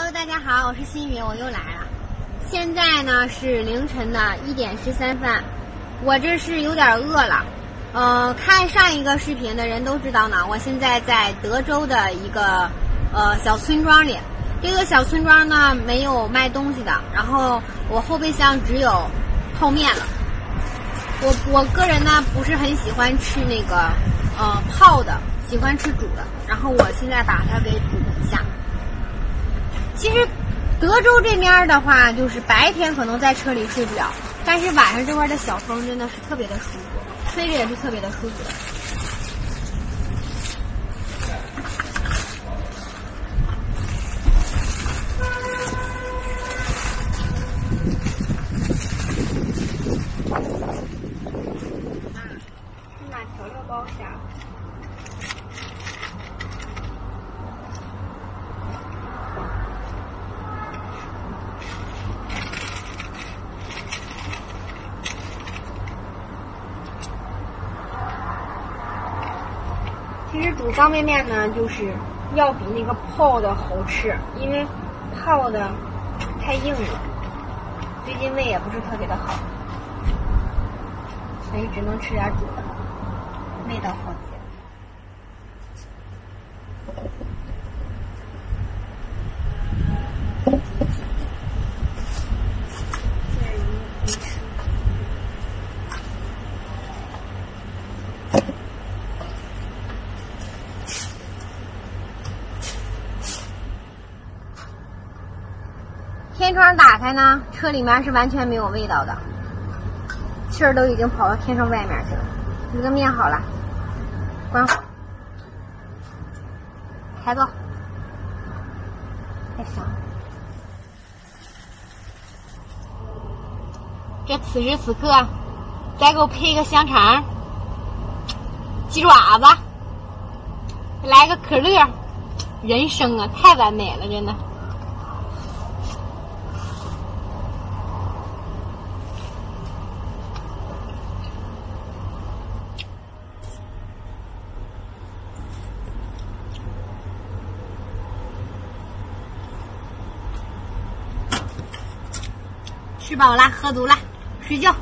Hello， 大家好，我是新宇，我又来了。现在呢是凌晨的1点13分，我这是有点饿了。看上一个视频的人都知道呢，我现在在德州的一个小村庄里。这个小村庄呢没有卖东西的，然后我后备箱只有泡面了。我个人呢不是很喜欢吃那个泡的，喜欢吃煮的。然后我现在把它给煮一下。其实德州这边的话，就是白天可能在车里睡不了，但是晚上这块的小风真的是特别的舒服，吹着也是特别的舒服的。把调料包下。其实煮方便面呢，就是要比那个泡的好吃，因为泡的太硬了，最近胃也不是特别的好，所以只能吃点煮的，味道好些。天窗打开呢，车里面是完全没有味道的，气儿都已经跑到天窗外面去了。这个面好了，关火，开走，太香了。这此时此刻，再给我配个香肠、鸡爪子，来个可乐，人生啊，太完美了，真的。吃饱了，喝足了，睡觉。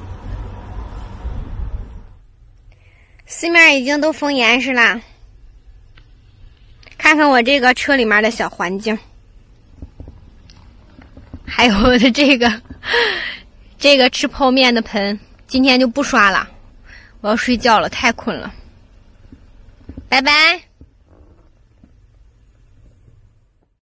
四面已经都封严实了，看看我这个车里面的小环境，还有我的这个吃泡面的盆，今天就不刷了，我要睡觉了，太困了，拜拜。